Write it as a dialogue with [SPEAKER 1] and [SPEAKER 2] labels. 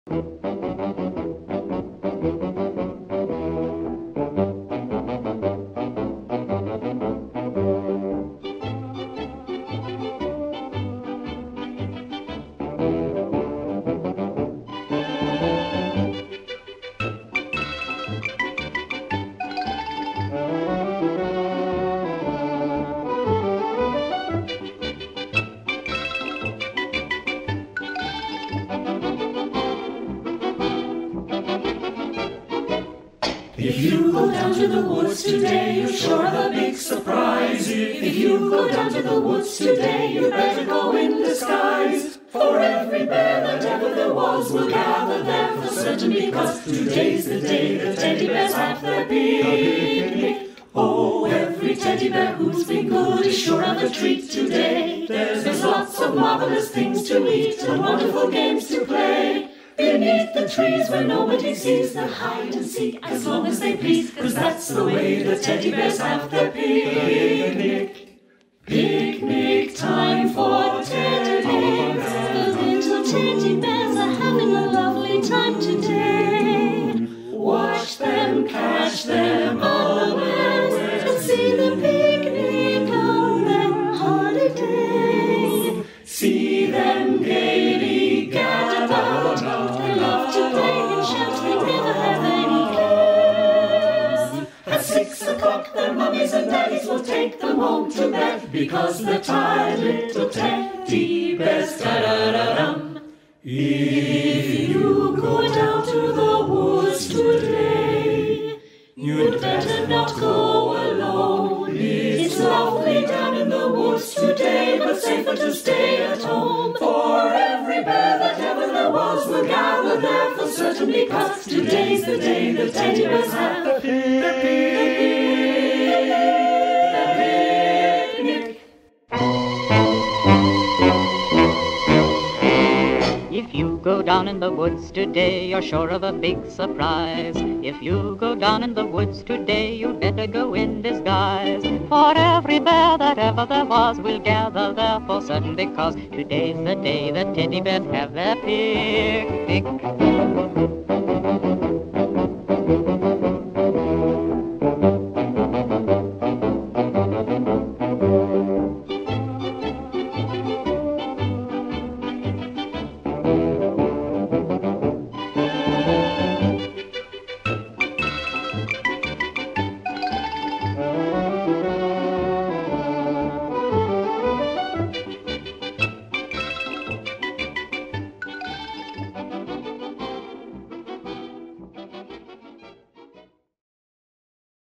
[SPEAKER 1] If you go down to the woods today, you're sure of a big surprise. If you go down to the woods today, you better go in disguise. For every bear that ever there was will gather there for certain, because today's the day the teddy bears have their picnic. Oh, every teddy bear who's been good is sure of a treat today. There's lots of marvelous things to eat and wonderful games to play. Beneath the trees where nobody sees, they'll hide and seek as long as they please, 'cause that's the way the teddy bears have their picnic. Picnic time for teddy bears. The little teddy bears are having a lovely time today. Watch them, catch them unawares, and see them picnic on their holiday. See them gaily gad about. They love to play and shout, they never have any cares. At 6 o'clock their mummies and daddies will take them home to bed, because they're tired little teddy bears. Da-da-da-dum. If you go down to the woods today, you'd better not go alone. It's lovely down in the woods today, but safer to stay at home. For every bear that ever there was will gather there for certain, because today's the day the teddy bears have the picnic.
[SPEAKER 2] If you go down in the woods today, you're sure of a big surprise. If you go down in the woods today, you'd better go in disguise. For every bear that ever there was will gather there for certain, because today's the day the teddy bears have their picnic.